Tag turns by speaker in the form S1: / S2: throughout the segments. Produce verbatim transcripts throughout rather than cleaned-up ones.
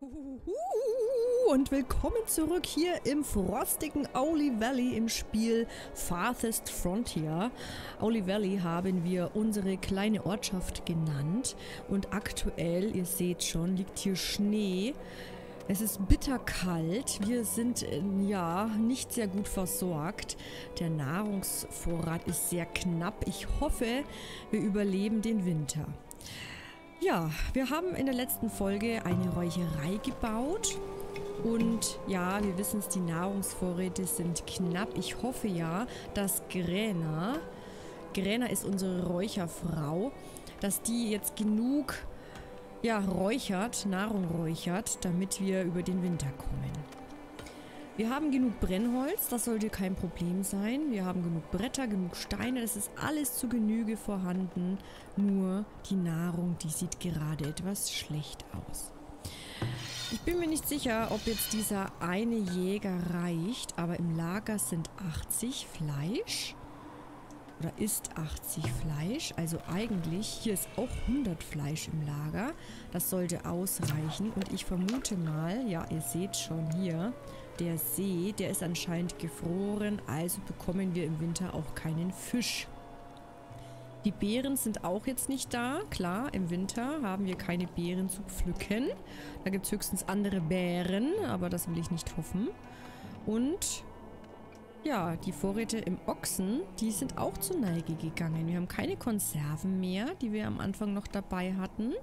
S1: Und willkommen zurück hier im frostigen Owly Valley im Spiel Farthest Frontier. Owly Valley haben wir unsere kleine Ortschaft genannt und aktuell, ihr seht schon, liegt hier Schnee. Es ist bitterkalt, wir sind ja nicht sehr gut versorgt. Der Nahrungsvorrat ist sehr knapp. Ich hoffe, wir überleben den Winter. Ja, wir haben in der letzten Folge eine Räucherei gebaut und ja, wir wissen es, die Nahrungsvorräte sind knapp. Ich hoffe ja, dass Gräna, Gräna ist unsere Räucherfrau, dass die jetzt genug, ja, räuchert, Nahrung räuchert, damit wir über den Winter kommen. Wir haben genug Brennholz, das sollte kein Problem sein. Wir haben genug Bretter, genug Steine, das ist alles zu Genüge vorhanden. Nur die Nahrung, die sieht gerade etwas schlecht aus. Ich bin mir nicht sicher, ob jetzt dieser eine Jäger reicht, aber im Lager sind achtzig Fleisch. Oder ist achtzig Fleisch, also eigentlich, hier ist auch hundert Fleisch im Lager. Das sollte ausreichen und ich vermute mal, ja, ihr seht schon hier, der See, der ist anscheinend gefroren, also bekommen wir im Winter auch keinen Fisch. Die Beeren sind auch jetzt nicht da. Klar, im Winter haben wir keine Beeren zu pflücken. Da gibt es höchstens andere Beeren, aber das will ich nicht hoffen. Und ja, die Vorräte im Ochsen, die sind auch zur Neige gegangen. Wir haben keine Konserven mehr, die wir am Anfang noch dabei hatten.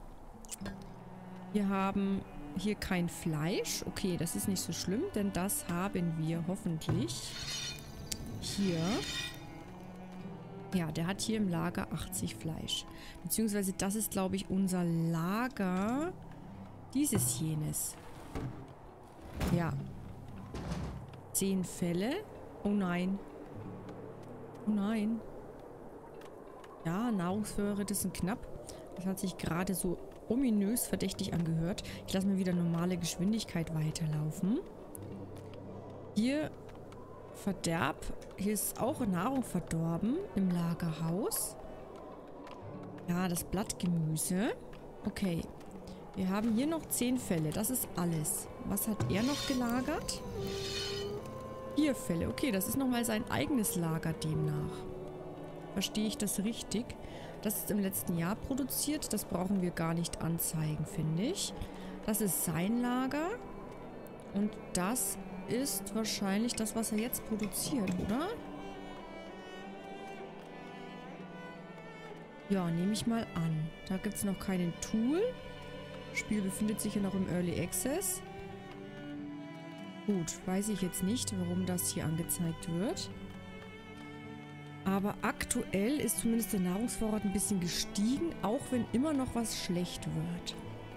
S1: Wir haben hier kein Fleisch. Okay, das ist nicht so schlimm, denn das haben wir hoffentlich hier. Ja, der hat hier im Lager achtzig Fleisch. Beziehungsweise das ist, glaube ich, unser Lager dieses jenes. Ja. Zehn Felle. Oh nein. Oh nein. Ja, Nahrungsvorräte sind knapp. Das hat sich gerade so ominös verdächtig angehört. Ich lasse mal wieder normale Geschwindigkeit weiterlaufen. Hier Verderb. Hier ist auch Nahrung verdorben im Lagerhaus. Ja, das Blattgemüse. Okay. Wir haben hier noch zehn Felle. Das ist alles. Was hat er noch gelagert? Vier Felle. Okay, das ist nochmal sein eigenes Lager demnach. Verstehe ich das richtig? Das ist im letzten Jahr produziert. Das brauchen wir gar nicht anzeigen, finde ich. Das ist sein Lager. Und das ist wahrscheinlich das, was er jetzt produziert, oder? Ja, nehme ich mal an. Da gibt es noch keinen Tool. Das Spiel befindet sich ja noch im Early Access. Gut, weiß ich jetzt nicht, warum das hier angezeigt wird. Aber aktuell ist zumindest der Nahrungsvorrat ein bisschen gestiegen, auch wenn immer noch was schlecht wird.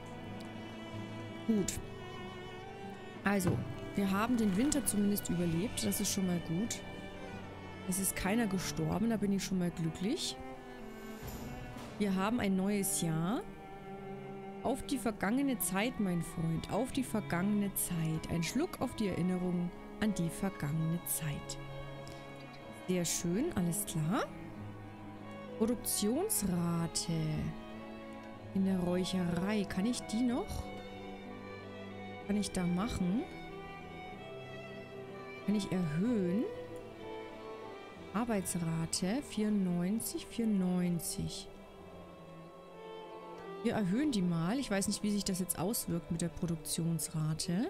S1: Gut. Also, wir haben den Winter zumindest überlebt. Das ist schon mal gut. Es ist keiner gestorben, da bin ich schon mal glücklich. Wir haben ein neues Jahr. Auf die vergangene Zeit, mein Freund. Auf die vergangene Zeit. Ein Schluck auf die Erinnerung an die vergangene Zeit. Sehr schön, alles klar. Produktionsrate in der Räucherei. Kann ich die noch? Kann ich da machen? Kann ich erhöhen? Arbeitsrate vierundneunzig, vierundneunzig. Wir erhöhen die mal. Ich weiß nicht, wie sich das jetzt auswirkt mit der Produktionsrate.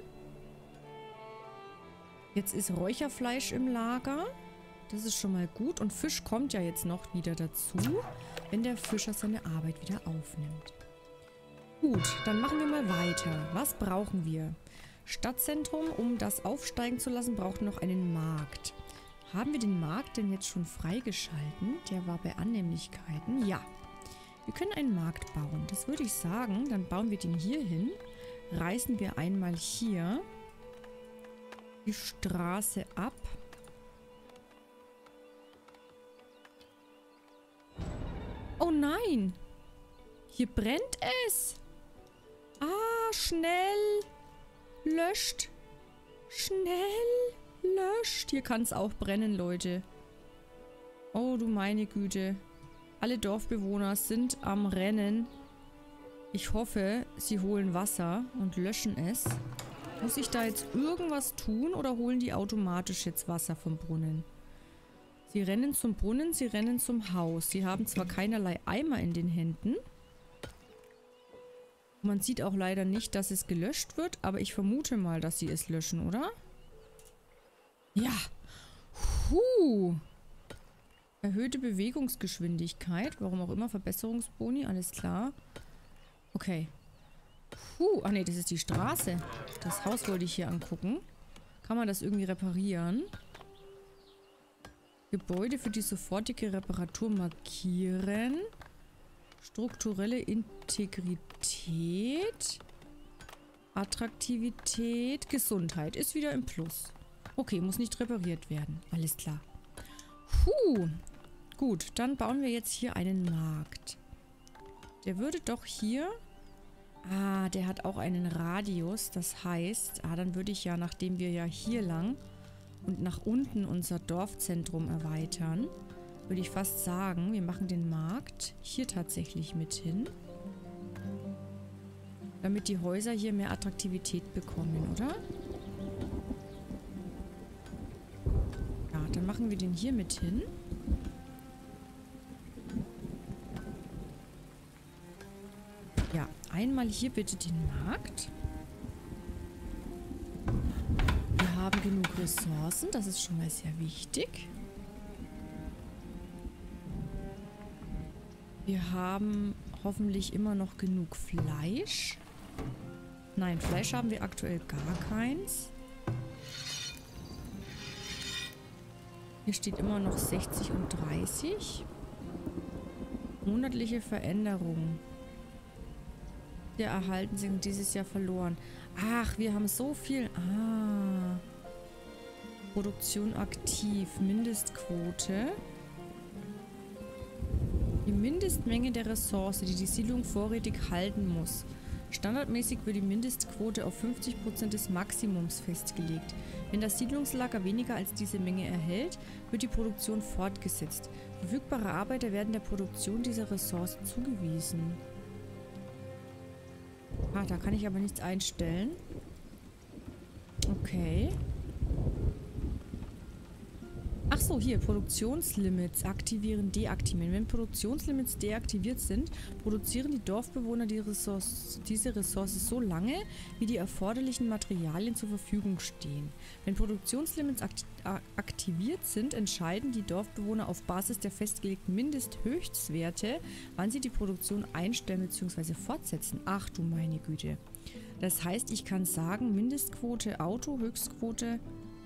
S1: Jetzt ist Räucherfleisch im Lager. Das ist schon mal gut. Und Fisch kommt ja jetzt noch wieder dazu, wenn der Fischer seine Arbeit wieder aufnimmt. Gut, dann machen wir mal weiter. Was brauchen wir? Stadtzentrum, um das aufsteigen zu lassen, braucht noch einen Markt. Haben wir den Markt denn jetzt schon freigeschalten? Der war bei Annehmlichkeiten. Ja. Wir können einen Markt bauen. Das würde ich sagen. Dann bauen wir den hier hin. Reißen wir einmal hier die Straße ab. Oh nein! Hier brennt es! Ah, schnell! Löscht! Schnell! Löscht! Hier kann es auch brennen, Leute. Oh, du meine Güte. Alle Dorfbewohner sind am Rennen. Ich hoffe, sie holen Wasser und löschen es. Muss ich da jetzt irgendwas tun oder holen die automatisch jetzt Wasser vom Brunnen? Sie rennen zum Brunnen, sie rennen zum Haus. Sie haben zwar keinerlei Eimer in den Händen. Man sieht auch leider nicht, dass es gelöscht wird, aber ich vermute mal, dass sie es löschen, oder? Ja. Huh. Erhöhte Bewegungsgeschwindigkeit. Warum auch immer. Verbesserungsboni. Alles klar. Okay. Puh. Ach nee, das ist die Straße. Das Haus wollte ich hier angucken. Kann man das irgendwie reparieren? Gebäude für die sofortige Reparatur markieren. Strukturelle Integrität. Attraktivität. Gesundheit. Ist wieder im Plus. Okay, muss nicht repariert werden. Alles klar. Puh. Gut, dann bauen wir jetzt hier einen Markt. Der würde doch hier... Ah, der hat auch einen Radius. Das heißt, ah, dann würde ich ja, nachdem wir ja hier lang und nach unten unser Dorfzentrum erweitern, würde ich fast sagen, wir machen den Markt hier tatsächlich mit hin. Damit die Häuser hier mehr Attraktivität bekommen, oder? Ja, dann machen wir den hier mit hin. Ja, einmal hier bitte den Markt. Wir haben genug Ressourcen, das ist schon mal sehr wichtig. Wir haben hoffentlich immer noch genug Fleisch. Nein, Fleisch haben wir aktuell gar keins. Hier steht immer noch sechzig und dreißig. Monatliche Veränderung. Der erhalten sind dieses Jahr verloren. Ach, wir haben so viel. Ah. Produktion aktiv. Mindestquote. Die Mindestmenge der Ressource, die die Siedlung vorrätig halten muss. Standardmäßig wird die Mindestquote auf fünfzig Prozent des Maximums festgelegt. Wenn das Siedlungslager weniger als diese Menge erhält, wird die Produktion fortgesetzt. Verfügbare Arbeiter werden der Produktion dieser Ressource zugewiesen. Ah, da kann ich aber nichts einstellen. Okay. Ach so, hier, Produktionslimits aktivieren, deaktivieren. Wenn Produktionslimits deaktiviert sind, produzieren die Dorfbewohner die Ressource, diese Ressource so lange, wie die erforderlichen Materialien zur Verfügung stehen. Wenn Produktionslimits akt aktiviert sind, entscheiden die Dorfbewohner auf Basis der festgelegten Mindesthöchstwerte, wann sie die Produktion einstellen bzw. fortsetzen. Ach du meine Güte. Das heißt, ich kann sagen, Mindestquote, Auto, Höchstquote...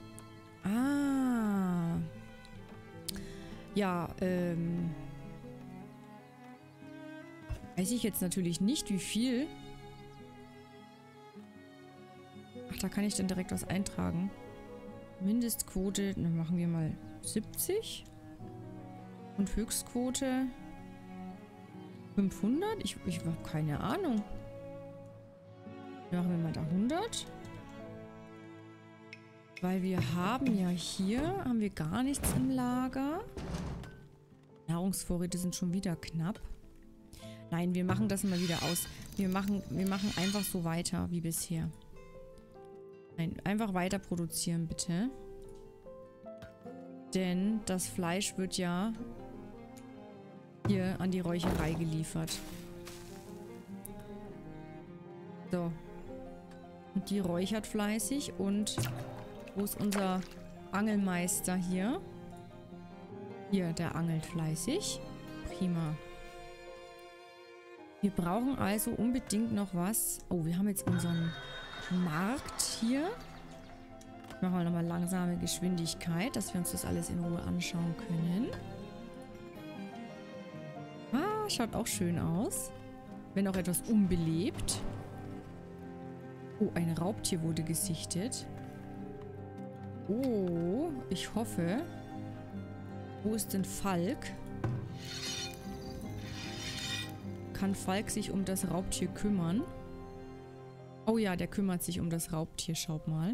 S1: Ah. Ja, ähm. Weiß ich jetzt natürlich nicht, wie viel. Ach, da kann ich dann direkt was eintragen. Mindestquote, dann machen wir mal siebzig. Und Höchstquote fünfhundert? Ich, ich habe keine Ahnung. Machen wir mal da hundert. Weil wir haben ja hier, haben wir gar nichts im Lager. Nahrungsvorräte sind schon wieder knapp. Nein, wir machen das mal wieder aus. Wir machen, wir machen einfach so weiter wie bisher. Nein, einfach weiter produzieren, bitte. Denn das Fleisch wird ja hier an die Räucherei geliefert. So. Und die räuchert fleißig und... Wo ist unser Angelmeister hier? Hier, der angelt fleißig. Prima. Wir brauchen also unbedingt noch was. Oh, wir haben jetzt unseren Markt hier. Machen wir nochmal langsame Geschwindigkeit, dass wir uns das alles in Ruhe anschauen können. Ah, schaut auch schön aus. Wenn auch etwas unbelebt. Oh, ein Raubtier wurde gesichtet. Oh, ich hoffe. Wo ist denn Falk? Kann Falk sich um das Raubtier kümmern? Oh ja, der kümmert sich um das Raubtier, schaut mal.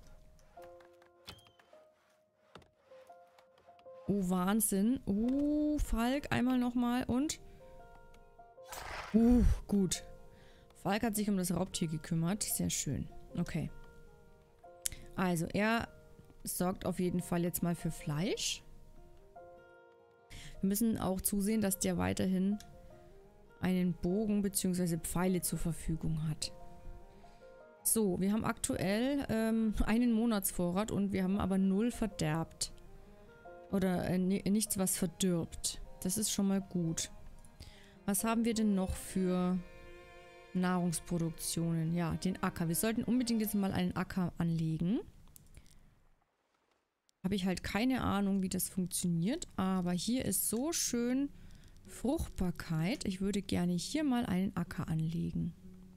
S1: Oh, Wahnsinn. Oh, Falk, einmal nochmal und... Uh, gut. Falk hat sich um das Raubtier gekümmert. Sehr schön. Okay. Also, er sorgt auf jeden Fall jetzt mal für Fleisch. Wir müssen auch zusehen, dass der weiterhin einen Bogen bzw. Pfeile zur Verfügung hat. So, wir haben aktuell ähm, einen Monatsvorrat und wir haben aber null verderbt. Oder äh, nichts, was verdirbt. Das ist schon mal gut. Was haben wir denn noch für Nahrungsproduktionen? Ja, den Acker. Wir sollten unbedingt jetzt mal einen Acker anlegen. Habe ich halt keine Ahnung, wie das funktioniert. Aber hier ist so schön Fruchtbarkeit. Ich würde gerne hier mal einen Acker anlegen.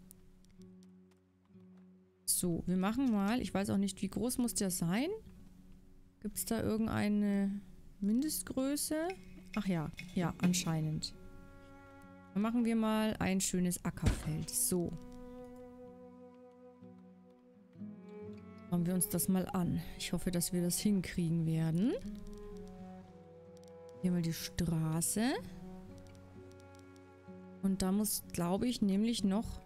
S1: So, wir machen mal, ich weiß auch nicht, wie groß muss der sein? Gibt es da irgendeine Mindestgröße? Ach ja, ja, anscheinend. Dann machen wir mal ein schönes Ackerfeld. So. Schauen wir uns das mal an. Ich hoffe, dass wir das hinkriegen werden. Hier mal die Straße. Und da muss, glaube ich, nämlich noch...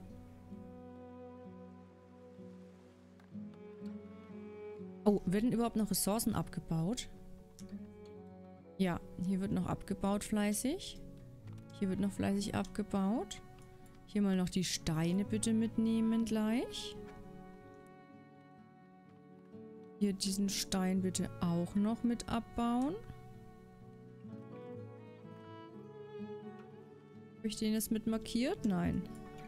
S1: Oh, werden überhaupt noch Ressourcen abgebaut? Ja, hier wird noch abgebaut fleißig. Hier wird noch fleißig abgebaut. Hier mal noch die Steine bitte mitnehmen gleich. Hier diesen Stein bitte auch noch mit abbauen. Habe ich den jetzt mit markiert? Nein.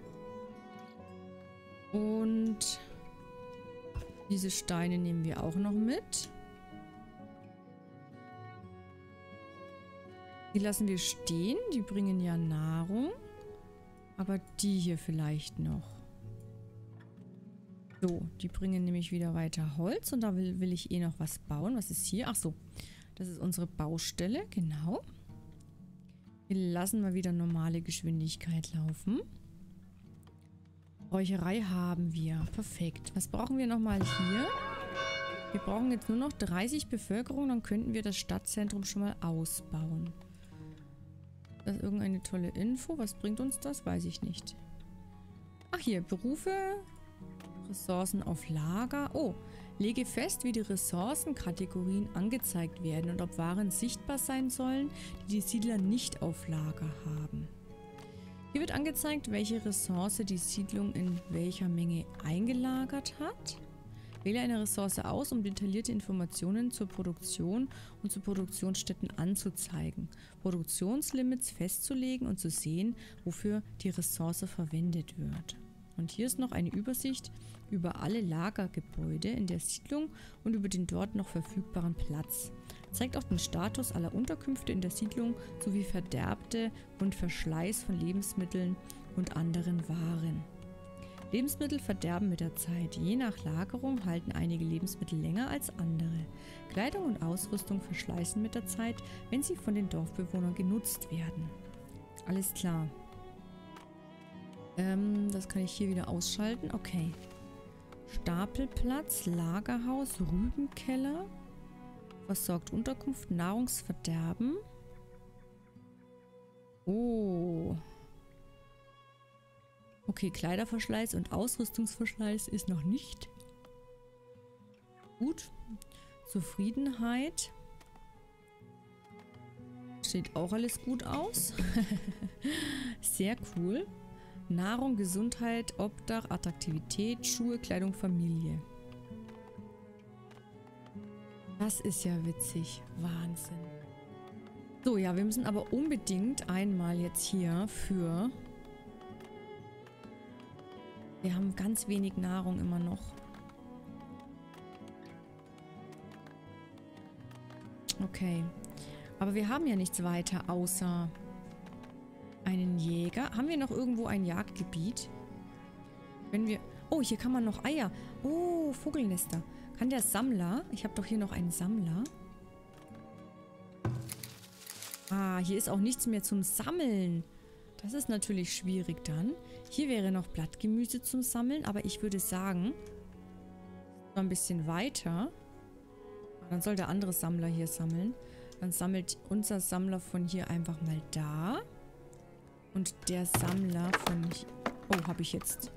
S1: Und diese Steine nehmen wir auch noch mit. Die lassen wir stehen. Die bringen ja Nahrung. Aber die hier vielleicht noch. So, die bringen nämlich wieder weiter Holz. Und da will, will ich eh noch was bauen. Was ist hier? Ach so, das ist unsere Baustelle. Genau. Wir lassen mal wieder normale Geschwindigkeit laufen. Räucherei haben wir. Perfekt. Was brauchen wir nochmal hier? Wir brauchen jetzt nur noch dreißig Bevölkerung. Dann könnten wir das Stadtzentrum schon mal ausbauen. Das ist irgendeine tolle Info. Was bringt uns das? Weiß ich nicht. Ach hier, Berufe. Ressourcen auf Lager. Oh, lege fest, wie die Ressourcenkategorien angezeigt werden und ob Waren sichtbar sein sollen, die die Siedler nicht auf Lager haben. Hier wird angezeigt, welche Ressource die Siedlung in welcher Menge eingelagert hat. Wähle eine Ressource aus, um detaillierte Informationen zur Produktion und zu Produktionsstätten anzuzeigen, Produktionslimits festzulegen und zu sehen, wofür die Ressource verwendet wird. Und hier ist noch eine Übersicht über alle Lagergebäude in der Siedlung und über den dort noch verfügbaren Platz. Zeigt auch den Status aller Unterkünfte in der Siedlung sowie verderbte und Verschleiß von Lebensmitteln und anderen Waren. Lebensmittel verderben mit der Zeit. Je nach Lagerung halten einige Lebensmittel länger als andere. Kleidung und Ausrüstung verschleißen mit der Zeit, wenn sie von den Dorfbewohnern genutzt werden. Alles klar. Ähm, das kann ich hier wieder ausschalten. Okay. Stapelplatz, Lagerhaus, Rübenkeller. Versorgt Unterkunft, Nahrungsverderben. Oh. Okay, Kleiderverschleiß und Ausrüstungsverschleiß ist noch nicht. Gut. Zufriedenheit. Sieht auch alles gut aus. Sehr cool. Nahrung, Gesundheit, Obdach, Attraktivität, Schuhe, Kleidung, Familie. Das ist ja witzig. Wahnsinn. So, ja, wir müssen aber unbedingt einmal jetzt hier für... Wir haben ganz wenig Nahrung immer noch. Okay. Aber wir haben ja nichts weiter außer einen Jäger. Haben wir noch irgendwo ein Jagdgebiet? Wenn wir... Oh, hier kann man noch Eier. Oh, Vogelnester. Kann der Sammler... Ich habe doch hier noch einen Sammler. Ah, hier ist auch nichts mehr zum Sammeln. Das ist natürlich schwierig dann. Hier wäre noch Blattgemüse zum Sammeln, aber ich würde sagen, noch ein bisschen weiter. Dann soll der andere Sammler hier sammeln. Dann sammelt unser Sammler von hier einfach mal da. Und der Sammler von hier... Oh, habe ich jetzt.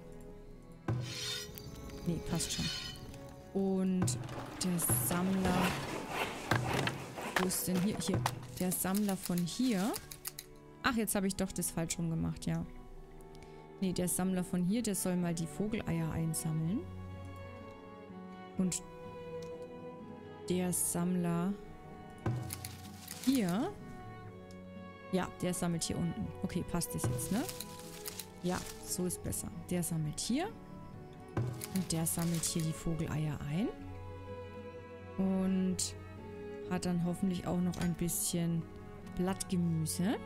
S1: Nee, passt schon. Und der Sammler... Wo ist denn hier? Hier. Der Sammler von hier. Ach, jetzt habe ich doch das falsch rum gemacht, ja. Nee, der Sammler von hier, der soll mal die Vogeleier einsammeln. Und der Sammler hier... Ja, der sammelt hier unten. Okay, passt das jetzt, ne? Ja, so ist besser. Der sammelt hier. Und der sammelt hier die Vogeleier ein. Und hat dann hoffentlich auch noch ein bisschen Blattgemüse.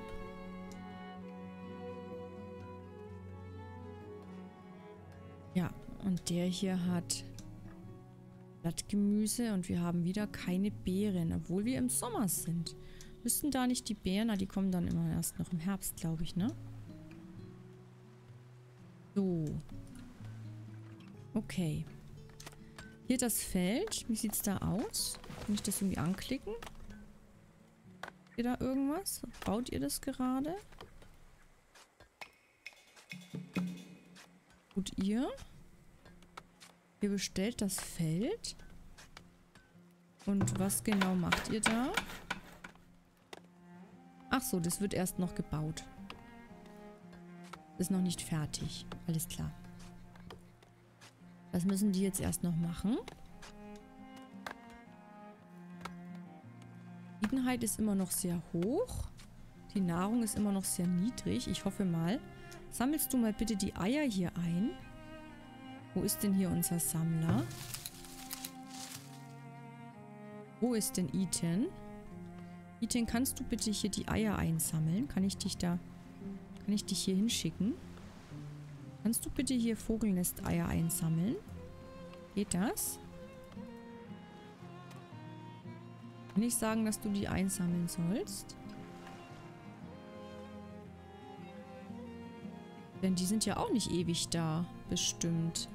S1: Ja, und der hier hat Blattgemüse und wir haben wieder keine Beeren, obwohl wir im Sommer sind. Müssten da nicht die Beeren? Na, die kommen dann immer erst noch im Herbst, glaube ich, ne? So. Okay. Hier das Feld. Wie sieht es da aus? Kann ich das irgendwie anklicken? Habt ihr da irgendwas? Baut ihr das gerade? Gut, ihr? Ihr bestellt das Feld. Und was genau macht ihr da? Ach so, das wird erst noch gebaut. Ist noch nicht fertig. Alles klar. Das müssen die jetzt erst noch machen. Die Zufriedenheit ist immer noch sehr hoch. Die Nahrung ist immer noch sehr niedrig. Ich hoffe mal. Sammelst du mal bitte die Eier hier ein? Wo ist denn hier unser Sammler? Wo ist denn Ethan? Ethan, kannst du bitte hier die Eier einsammeln? Kann ich dich da... Kann ich dich hier hinschicken? Kannst du bitte hier Vogelnest-Eier einsammeln? Geht das? Kann ich sagen, dass du die einsammeln sollst? Denn die sind ja auch nicht ewig da. Bestimmt.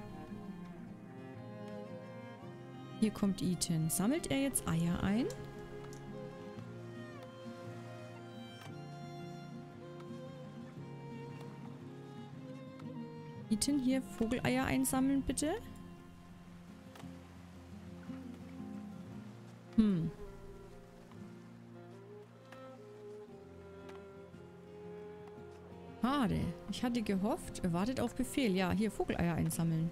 S1: Hier kommt Ethan. Sammelt er jetzt Eier ein? Ethan, hier Vogeleier einsammeln, bitte. Hm. Schade. Ich hatte gehofft, er wartet auf Befehl. Ja, hier Vogeleier einsammeln.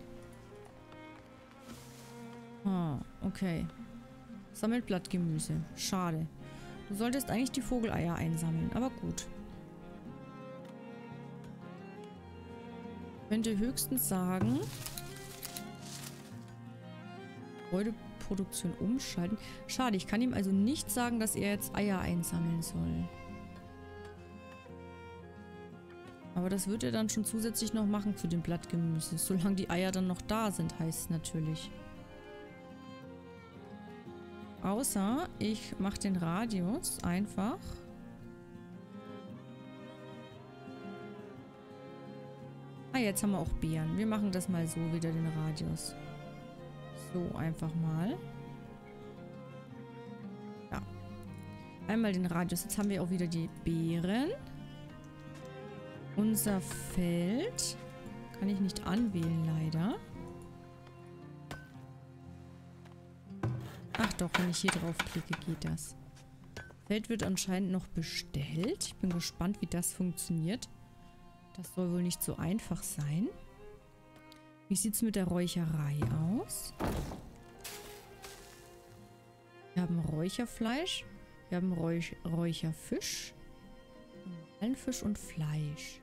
S1: Ah, okay. Sammelt Blattgemüse. Schade. Du solltest eigentlich die Vogeleier einsammeln, aber gut. Ich könnte höchstens sagen, Gebäudeproduktion umschalten. Schade, ich kann ihm also nicht sagen, dass er jetzt Eier einsammeln soll. Aber das wird er dann schon zusätzlich noch machen zu dem Blattgemüse. Solange die Eier dann noch da sind, heißt es natürlich. Außer ich mache den Radius einfach. Ah, jetzt haben wir auch Beeren. Wir machen das mal so wieder, den Radius. So, einfach mal. Ja. Einmal den Radius. Jetzt haben wir auch wieder die Beeren. Unser Feld kann ich nicht anwählen, leider. Ach doch, wenn ich hier drauf klicke, geht das. Feld wird anscheinend noch bestellt. Ich bin gespannt, wie das funktioniert. Das soll wohl nicht so einfach sein. Wie sieht es mit der Räucherei aus? Wir haben Räucherfleisch. Wir haben Räuch Räucherfisch. Fisch und Fleisch.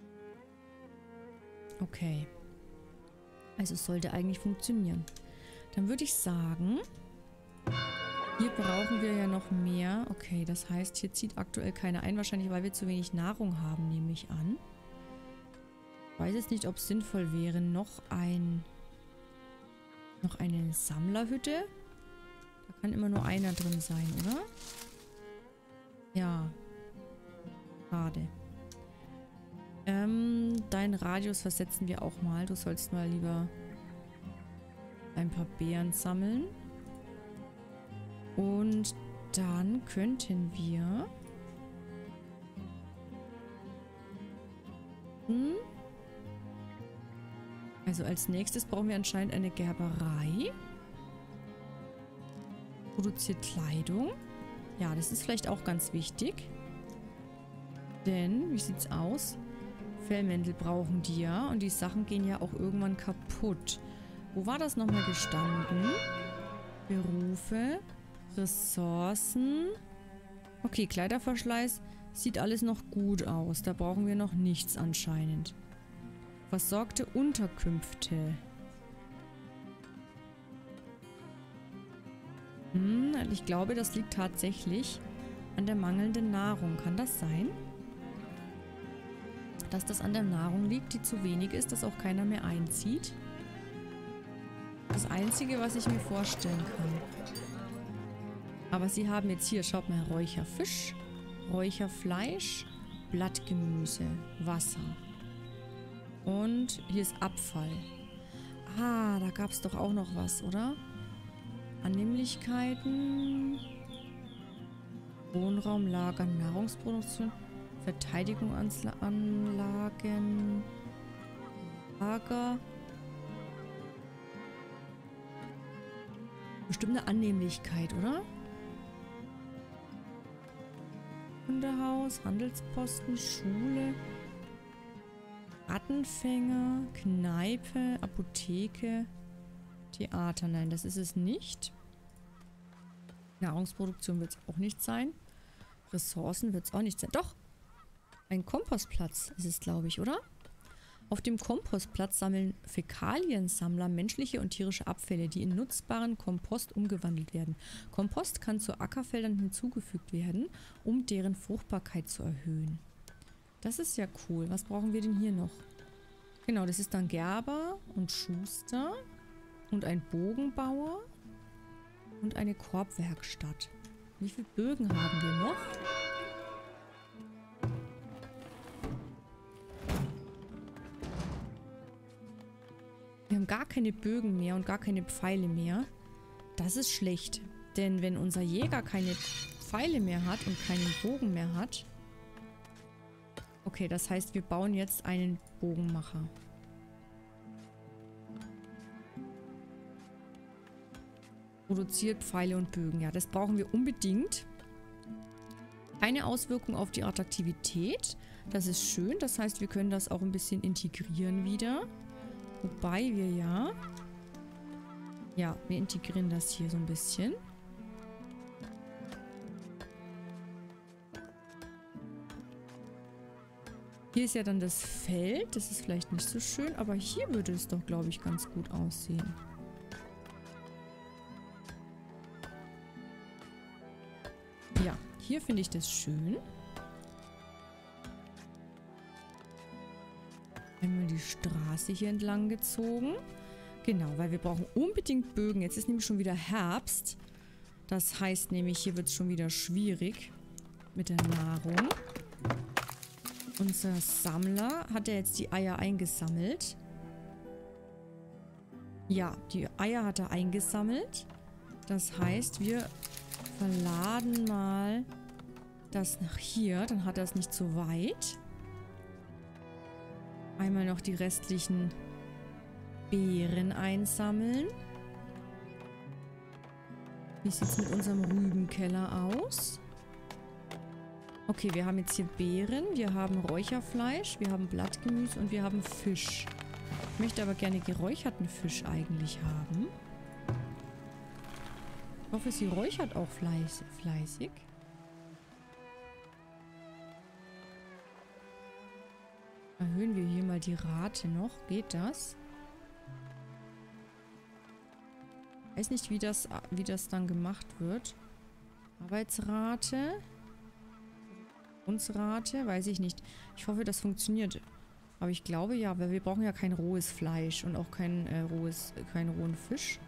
S1: Okay. Also es sollte eigentlich funktionieren. Dann würde ich sagen, hier brauchen wir ja noch mehr. Okay, das heißt, hier zieht aktuell keiner ein. Wahrscheinlich, weil wir zu wenig Nahrung haben, nehme ich an. Ich weiß jetzt nicht, ob es sinnvoll wäre, noch ein noch eine Sammlerhütte. Da kann immer nur einer drin sein, oder? Ja. Schade. Ähm, deinen Radius versetzen wir auch mal. Du sollst mal lieber ein paar Beeren sammeln. Und dann könnten wir... Hm, Also als nächstes brauchen wir anscheinend eine Gerberei. Produziert Kleidung. Ja, das ist vielleicht auch ganz wichtig. Denn, wie sieht's aus? Fellmäntel brauchen die ja. Und die Sachen gehen ja auch irgendwann kaputt. Wo war das nochmal gestanden? Berufe. Ressourcen. Okay, Kleiderverschleiß sieht alles noch gut aus. Da brauchen wir noch nichts anscheinend. Versorgte Unterkünfte. Hm, ich glaube, das liegt tatsächlich an der mangelnden Nahrung. Kann das sein? Dass das an der Nahrung liegt, die zu wenig ist, dass auch keiner mehr einzieht? Das Einzige, was ich mir vorstellen kann. Aber sie haben jetzt hier, schaut mal, Räucherfisch, Räucherfleisch, Blattgemüse, Wasser. Und hier ist Abfall. Ah, da gab es doch auch noch was, oder? Annehmlichkeiten. Wohnraum, Lager, Nahrungsproduktion. Verteidigungsanlagen. Lager. Bestimmt eine Annehmlichkeit, oder? Hundehaus, Handelsposten, Schule. Rattenfänger, Kneipe, Apotheke, Theater. Nein, das ist es nicht. Nahrungsproduktion wird es auch nicht sein. Ressourcen wird es auch nicht sein. Doch! Ein Kompostplatz ist es, glaube ich, oder? Auf dem Kompostplatz sammeln Fäkaliensammler menschliche und tierische Abfälle, die in nutzbaren Kompost umgewandelt werden. Kompost kann zu Ackerfeldern hinzugefügt werden, um deren Fruchtbarkeit zu erhöhen. Das ist ja cool. Was brauchen wir denn hier noch? Genau, das ist dann Gerber und Schuster und ein Bogenbauer und eine Korbwerkstatt. Wie viele Bögen haben wir noch? Wir haben gar keine Bögen mehr und gar keine Pfeile mehr. Das ist schlecht. Denn wenn unser Jäger keine Pfeile mehr hat und keinen Bogen mehr hat... Okay, das heißt, wir bauen jetzt einen Bogenmacher. Produziert Pfeile und Bögen. Ja, das brauchen wir unbedingt. Keine Auswirkung auf die Attraktivität. Das ist schön. Das heißt, wir können das auch ein bisschen integrieren wieder. Wobei wir ja... Ja, wir integrieren das hier so ein bisschen. Hier ist ja dann das Feld. Das ist vielleicht nicht so schön, aber hier würde es doch, glaube ich, ganz gut aussehen. Ja, hier finde ich das schön. Einmal die Straße hier entlang gezogen. Genau, weil wir brauchen unbedingt Bögen. Jetzt ist nämlich schon wieder Herbst. Das heißt nämlich, hier wird es schon wieder schwierig mit der Nahrung. Unser Sammler hat ja jetzt die Eier eingesammelt. Ja, die Eier hat er eingesammelt. Das heißt, wir verladen mal das nach hier. Dann hat er es nicht so weit. Einmal noch die restlichen Beeren einsammeln. Wie sieht es mit unserem Rübenkeller aus? Okay, wir haben jetzt hier Beeren, wir haben Räucherfleisch, wir haben Blattgemüse und wir haben Fisch. Ich möchte aber gerne geräucherten Fisch eigentlich haben. Ich hoffe, sie räuchert auch fleiß, fleißig. Erhöhen wir hier mal die Rate noch. Geht das? Ich weiß nicht, wie das, wie das dann gemacht wird. Arbeitsrate. Rate, weiß ich nicht. Ich hoffe, das funktioniert. Aber ich glaube ja, weil wir brauchen ja kein rohes Fleisch und auch kein äh, rohes, keinen rohen Fisch.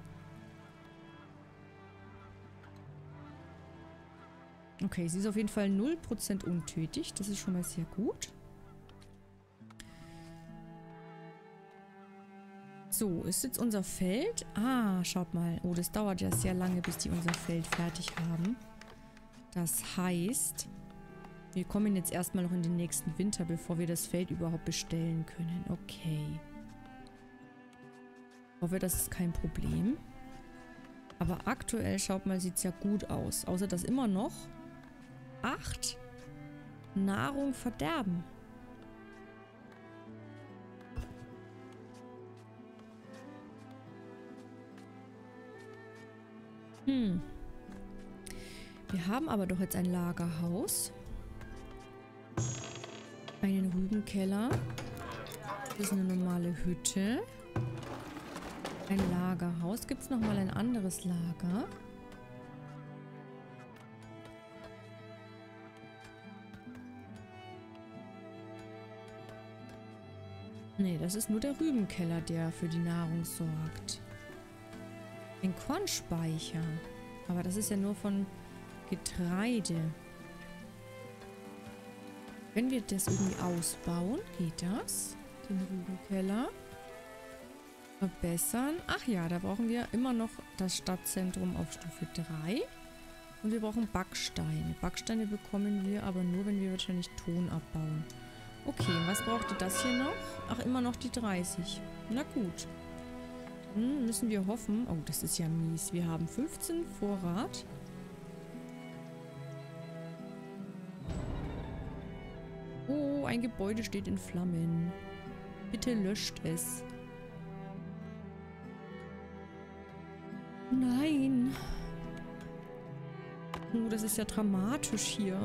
S1: Okay, sie ist auf jeden Fall null Prozent untötig. Das ist schon mal sehr gut. So, ist jetzt unser Feld? Ah, schaut mal. Oh, das dauert ja sehr lange, bis die unser Feld fertig haben. Das heißt... Wir kommen jetzt erstmal noch in den nächsten Winter, bevor wir das Feld überhaupt bestellen können. Okay. Ich hoffe, das ist kein Problem. Aber aktuell, schaut mal, sieht es ja gut aus. Außer dass immer noch acht Nahrung verderben. Hm. Wir haben aber doch jetzt ein Lagerhaus. Einen Rübenkeller. Das ist eine normale Hütte. Ein Lagerhaus. Gibt es nochmal ein anderes Lager? Nee, das ist nur der Rübenkeller, der für die Nahrung sorgt. Ein Kornspeicher. Aber das ist ja nur von Getreide. Wenn wir das irgendwie ausbauen, geht das? Den Rübenkeller. Verbessern. Ach ja, da brauchen wir immer noch das Stadtzentrum auf Stufe drei. Und wir brauchen Backsteine. Backsteine bekommen wir aber nur, wenn wir wahrscheinlich Ton abbauen. Okay, was brauchte das hier noch? Ach, immer noch die dreißig. Na gut. Hm, müssen wir hoffen. Oh, das ist ja mies. Wir haben fünfzehn Vorrat. Oh, ein Gebäude steht in Flammen. Bitte löscht es. Nein. Oh, das ist ja dramatisch hier.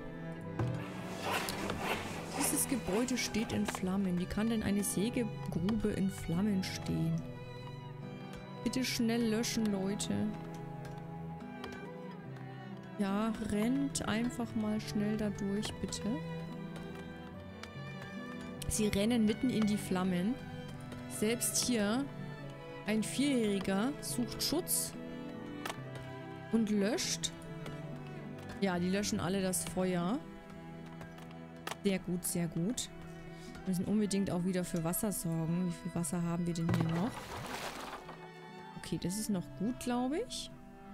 S1: Dieses Gebäude steht in Flammen. Wie kann denn eine Sägegrube in Flammen stehen? Bitte schnell löschen, Leute. Ja, rennt einfach mal schnell da durch, bitte. Sie rennen mitten in die Flammen. Selbst hier ein Vierjähriger sucht Schutz und löscht. Ja, die löschen alle das Feuer. Sehr gut, sehr gut. Wir müssen unbedingt auch wieder für Wasser sorgen. Wie viel Wasser haben wir denn hier noch? Okay, das ist noch gut, glaube ich.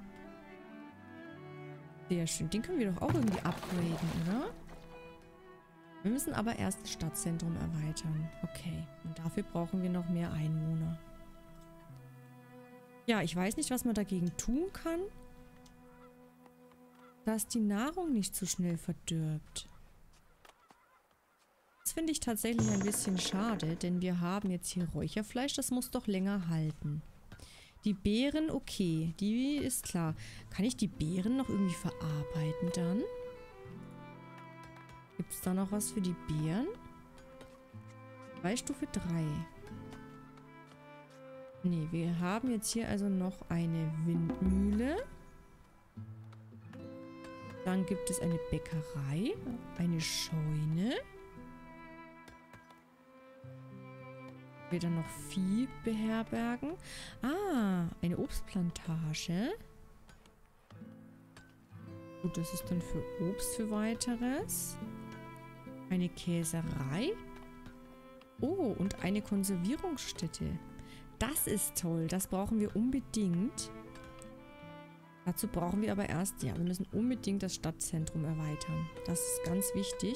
S1: Sehr schön. Den können wir doch auch irgendwie upgraden, oder? Wir müssen aber erst das Stadtzentrum erweitern. Okay. Und dafür brauchen wir noch mehr Einwohner. Ja, ich weiß nicht, was man dagegen tun kann, dass die Nahrung nicht so schnell verdirbt. Das finde ich tatsächlich ein bisschen schade, denn wir haben jetzt hier Räucherfleisch, das muss doch länger halten. Die Beeren, okay, die ist klar. Kann ich die Beeren noch irgendwie verarbeiten dann? Gibt es da noch was für die Beeren? Bei Stufe drei. Nee, wir haben jetzt hier also noch eine Windmühle. Dann gibt es eine Bäckerei, eine Scheune. Wir dann noch Vieh beherbergen. Ah, eine Obstplantage. Gut, das ist dann für Obst für weiteres. Eine Käserei. Oh, und eine Konservierungsstätte. Das ist toll. Das brauchen wir unbedingt. Dazu brauchen wir aber erst, ja, wir müssen unbedingt das Stadtzentrum erweitern. Das ist ganz wichtig.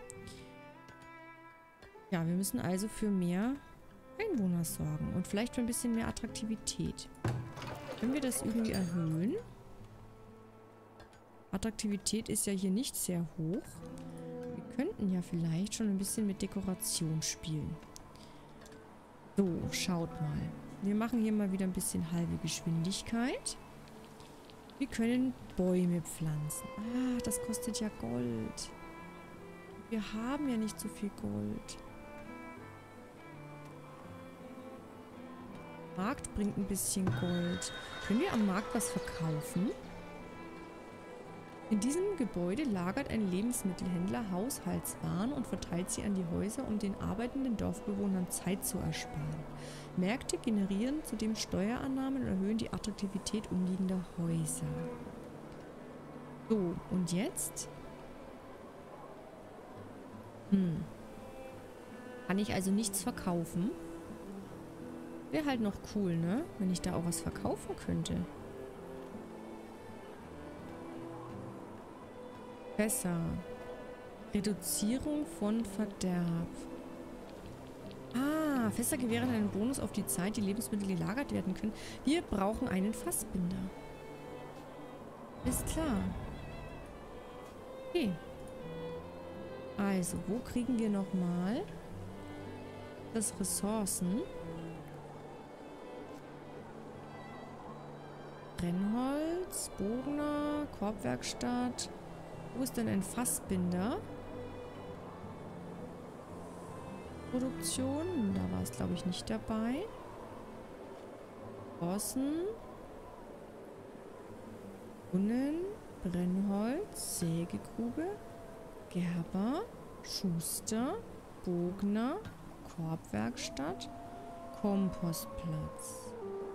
S1: Ja, wir müssen also für mehr Einwohner sorgen und vielleicht für ein bisschen mehr Attraktivität. Können wir das irgendwie erhöhen? Attraktivität ist ja hier nicht sehr hoch. Wir könnten ja vielleicht schon ein bisschen mit Dekoration spielen. So, schaut mal. Wir machen hier mal wieder ein bisschen halbe Geschwindigkeit. Wir können Bäume pflanzen. Ah, das kostet ja Gold. Wir haben ja nicht so viel Gold. Markt bringt ein bisschen Gold. Können wir am Markt was verkaufen? In diesem Gebäude lagert ein Lebensmittelhändler Haushaltswaren und verteilt sie an die Häuser, um den arbeitenden Dorfbewohnern Zeit zu ersparen. Märkte generieren zudem Steuereinnahmen und erhöhen die Attraktivität umliegender Häuser. So, und jetzt? Hm. Kann ich also nichts verkaufen? Wäre halt noch cool, ne? Wenn ich da auch was verkaufen könnte. Besser. Reduzierung von Verderb. Ah, Ah, Fässer gewähren einen Bonus auf die Zeit, die Lebensmittel gelagert werden können. Wir brauchen einen Fassbinder. Ist klar. Okay. Also, wo kriegen wir nochmal das Ressourcen? Brennholz, Bogner, Korbwerkstatt. Wo ist denn ein Fassbinder? Produktion. Da war es, glaube ich, nicht dabei. Rossen. Brunnen. Brennholz. Sägegrube. Gerber. Schuster. Bogner. Korbwerkstatt. Kompostplatz.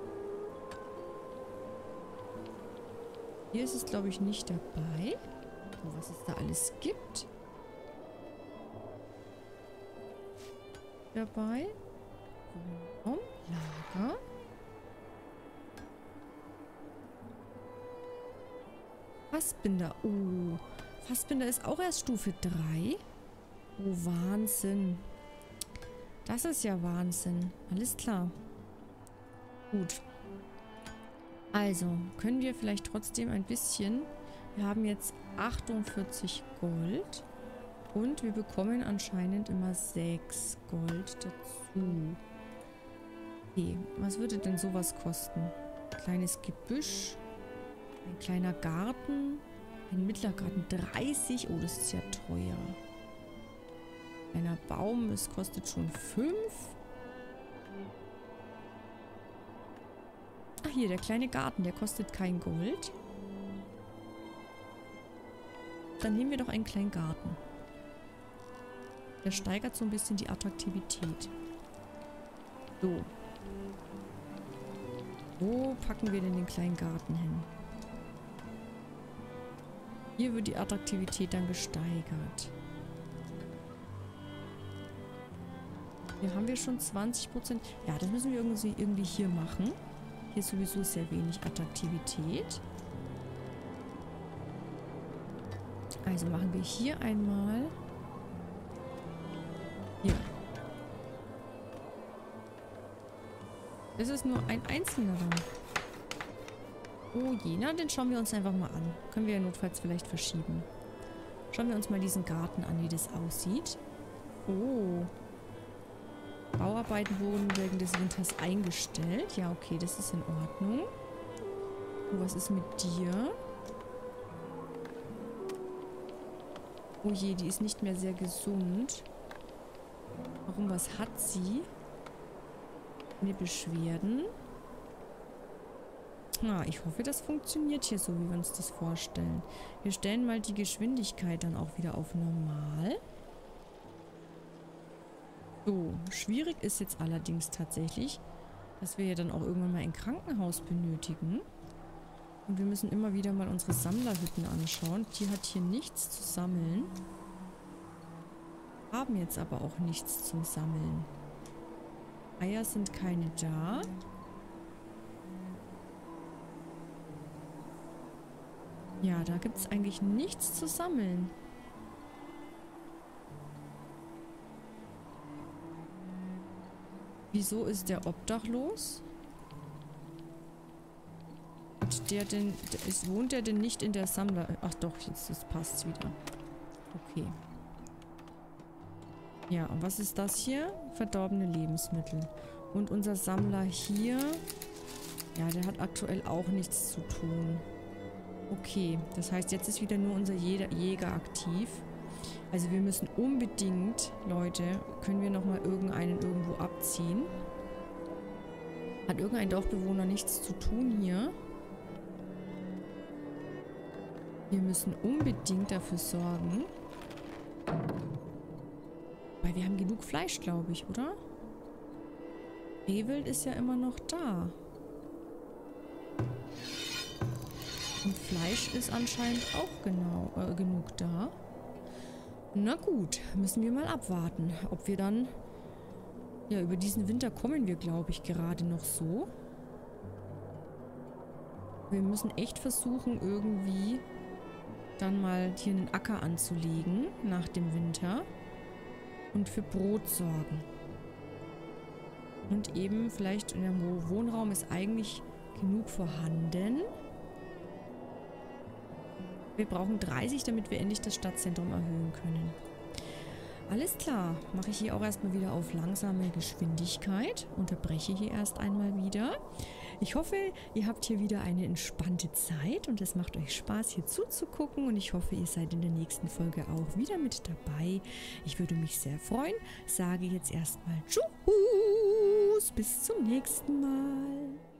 S1: Hier ist es, glaube ich, nicht dabei. Oh, was es da alles gibt. Dabei. Wohnraum, Lager. Fassbinder. Oh, Fassbinder ist auch erst Stufe drei. Oh, Wahnsinn. Das ist ja Wahnsinn. Alles klar. Gut. Also, können wir vielleicht trotzdem ein bisschen... Wir haben jetzt achtundvierzig Gold. Und wir bekommen anscheinend immer sechs Gold dazu. Okay, was würde denn sowas kosten? Kleines Gebüsch. Ein kleiner Garten. Ein mittlerer Garten. dreißig. Oh, das ist ja teuer. Kleiner Baum, das kostet schon fünf. Ach, hier, der kleine Garten, der kostet kein Gold. Dann nehmen wir doch einen kleinen Garten. Der steigert so ein bisschen die Attraktivität. So. Wo packen wir denn den kleinen Garten hin? Hier wird die Attraktivität dann gesteigert. Hier haben wir schon zwanzig Prozent. Ja, das müssen wir irgendwie, irgendwie hier machen. Hier ist sowieso sehr wenig Attraktivität. Also machen wir hier einmal... Hier. Das ist nur ein einzelner Raum. Oh je, na, den schauen wir uns einfach mal an. Können wir ja notfalls vielleicht verschieben. Schauen wir uns mal diesen Garten an, wie das aussieht. Oh. Bauarbeiten wurden wegen des Winters eingestellt. Ja, okay, das ist in Ordnung. Und was ist mit dir? Oh je, die ist nicht mehr sehr gesund. Warum, was hat sie? Eine Beschwerden? Ah, ich hoffe, das funktioniert hier so, wie wir uns das vorstellen. Wir stellen mal die Geschwindigkeit dann auch wieder auf normal. So, schwierig ist jetzt allerdings tatsächlich, dass wir ja dann auch irgendwann mal ein Krankenhaus benötigen. Und wir müssen immer wieder mal unsere Sammlerhütten anschauen. Die hat hier nichts zu sammeln. Haben jetzt aber auch nichts zum Sammeln. Eier sind keine da. Ja, da gibt es eigentlich nichts zu sammeln. Wieso ist der obdachlos? Und der denn, der ist, wohnt der denn nicht in der Sammler... Ach doch, jetzt das passt wieder. Okay. Ja, und was ist das hier? Verdorbene Lebensmittel. Und unser Sammler hier... Ja, der hat aktuell auch nichts zu tun. Okay, das heißt, jetzt ist wieder nur unser Jäger aktiv. Also wir müssen unbedingt, Leute, können wir nochmal irgendeinen irgendwo abziehen. Hat irgendein Dorfbewohner nichts zu tun hier? Wir müssen unbedingt dafür sorgen. Weil wir haben genug Fleisch, glaube ich, oder? Rehwild ist ja immer noch da. Und Fleisch ist anscheinend auch genau äh, genug da. Na gut, müssen wir mal abwarten, ob wir dann... Ja, über diesen Winter kommen wir, glaube ich, gerade noch so. Wir müssen echt versuchen, irgendwie dann mal hier einen Acker anzulegen nach dem Winter und für Brot sorgen. Und eben vielleicht irgendwo Wohnraum ist eigentlich genug vorhanden. Wir brauchen dreißig, damit wir endlich das Stadtzentrum erhöhen können. Alles klar, mache ich hier auch erstmal wieder auf langsame Geschwindigkeit. Unterbreche hier erst einmal wieder. Ich hoffe, ihr habt hier wieder eine entspannte Zeit und es macht euch Spaß, hier zuzugucken. Und ich hoffe, ihr seid in der nächsten Folge auch wieder mit dabei. Ich würde mich sehr freuen. Sage jetzt erstmal Tschüss, bis zum nächsten Mal.